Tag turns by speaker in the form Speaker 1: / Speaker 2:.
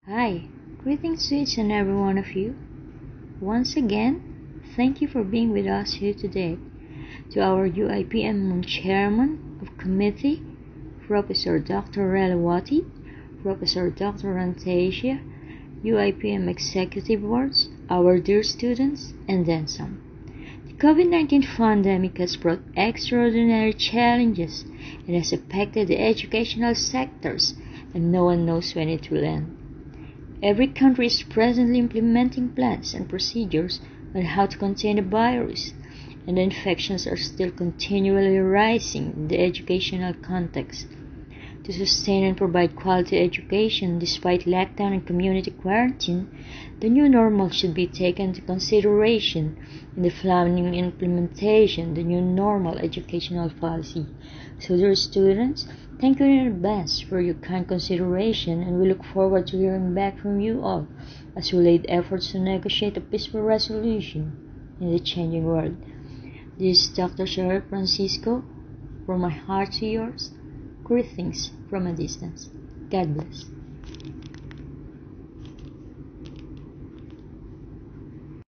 Speaker 1: Hi, greetings to each and every one of you. Once again, thank you for being with us here today. To our UIPM Chairman of Committee, Professor Dr. Relawati, Professor Dr. Rantasia, UIPM Executive Boards, our dear students, and then some. The COVID-19 pandemic has brought extraordinary challenges and has affected the educational sectors, and no one knows when it will end. Every country is presently implementing plans and procedures on how to contain the virus, and the infections are still continually rising in the educational context. To sustain and provide quality education despite lockdown and community quarantine, the new normal should be taken into consideration in the planning and implementation of the new normal educational policy. So dear students, thank you in advance for your kind consideration, and we look forward to hearing back from you all as we laid efforts to negotiate a peaceful resolution in the changing world. This is Dr. Cheryl Francisco, from my heart to yours. Greetings from a distance. God bless.